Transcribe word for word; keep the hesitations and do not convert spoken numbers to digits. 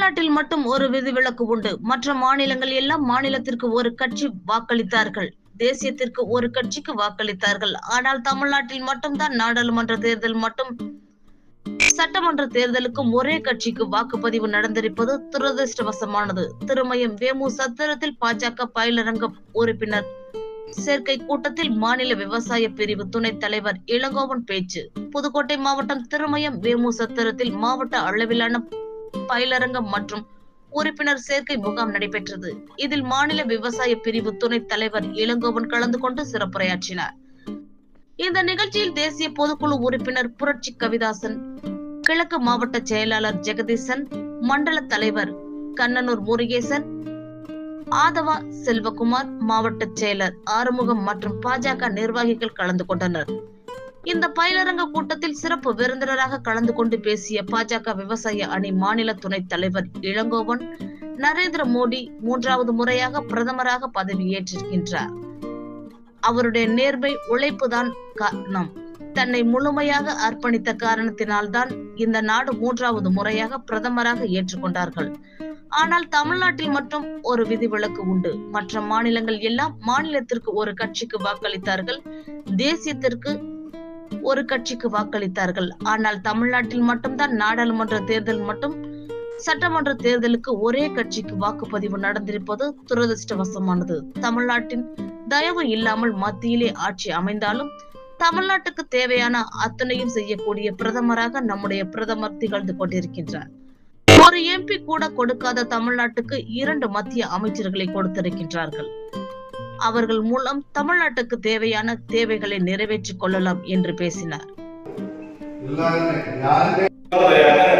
தமிழ்நாட்டில் மட்டும் ஒரு விதிவிலக்கு உண்டு. மற்ற மாநிலங்கள் எல்லாம் மாநிலத்திற்கு ஒரு கட்சி வாக்களித்தார்கள், தேசியத்திற்கு ஒரு கட்சிக்கு வாக்களித்தார்கள். ஆனால் தமிழ்நாட்டில் மட்டும்தான் நாடாளுமன்ற தேர்தல் மட்டும் சட்டமன்ற தேர்தலுக்கும் ஒரே கட்சிக்கு வாக்குப்பதிவு நடந்திருப்பது துரதிருஷ்டவசமானது. திருமயம் வேமு சத்திரத்தில் பாஜக பயிலரங்க உறுப்பினர் சேர்க்கை கூட்டத்தில் மாநில விவசாய பிரிவு துணைத் தலைவர் இளங்கோவன் பேச்சு. புதுக்கோட்டை மாவட்டம் திருமயம் வேமு சத்திரத்தில் மாவட்ட அளவிலான பயிலரங்கம் மற்றும் உறுப்பினர் சேர்க்கை முகாம் நடைபெற்றது. இதில் மாநில விவசாய பிரிவு துணைத் தலைவர் இளங்கோவன் கலந்து கொண்டு சிறப்புரையாற்றினார். இந்த நிகழ்ச்சியில் தேசிய பொதுக்குழு உறுப்பினர் புரட்சி கவிதாசன், கிழக்கு மாவட்ட செயலாளர் ஜெகதீசன், மண்டல தலைவர் கண்ணனூர் முருகேசன், ஆதவா செல்வகுமார், மாவட்ட செயலர் ஆறுமுகம் மற்றும் பாஜக நிர்வாகிகள் கலந்து கொண்டனர். இந்த பயிலரங்க கூட்டத்தில் சிறப்பு விருந்தினராக கலந்து கொண்டு பேசிய பாஜக விவசாய அணி மாநில துணைத் தலைவர் இளங்கோவன், நரேந்திர மோடி மூன்றாவது முறையாக பிரதமராக பதவியேற்றிருக்கின்றார். அவருடைய நேர்மை, உழைப்புதான் காரணம். தன்னை முழுமையாக அர்ப்பணித்த காரணத்தினால்தான் இந்த நாடு மூன்றாவது முறையாக பிரதமராக ஏற்றுக்கொண்டார்கள். ஆனால் தமிழ்நாட்டில் மட்டும் ஒரு விதிவிலக்கு உண்டு. மற்ற மாநிலங்கள் எல்லாம் மாநிலத்திற்கு ஒரு கட்சிக்கு வாக்களித்தார்கள், தேசியத்திற்கு ஒரு கட்சிக்கு வாக்களித்தார்கள். ஆனால் தமிழ்நாட்டில் மட்டும்தான் நாடாளுமன்ற தேர்தல் மட்டும் சட்டமன்ற தேர்தலுக்கு ஒரே கட்சிக்கு வாக்குப்பதிவு நடந்திருப்பது துரதிருஷ்டவசமானது. தமிழ்நாட்டின் தயவு இல்லாமல் மத்தியிலே ஆட்சி அமைந்தாலும் தமிழ்நாட்டுக்கு தேவையான அத்தனையும் செய்யக்கூடிய பிரதமராக நம்முடைய பிரதமர் திகழ்ந்து கொண்டிருக்கின்றார். ஒரு எம்பி கூட கொடுக்காத தமிழ்நாட்டுக்கு இரண்டு மத்திய அமைச்சர்களை கொடுத்திருக்கின்றார்கள். அவர்கள் மூலம் தமிழ்நாட்டுக்கு தேவையான தேவைகளை நிறைவேற்றிக் கொள்ளலாம் என்று பேசினார்.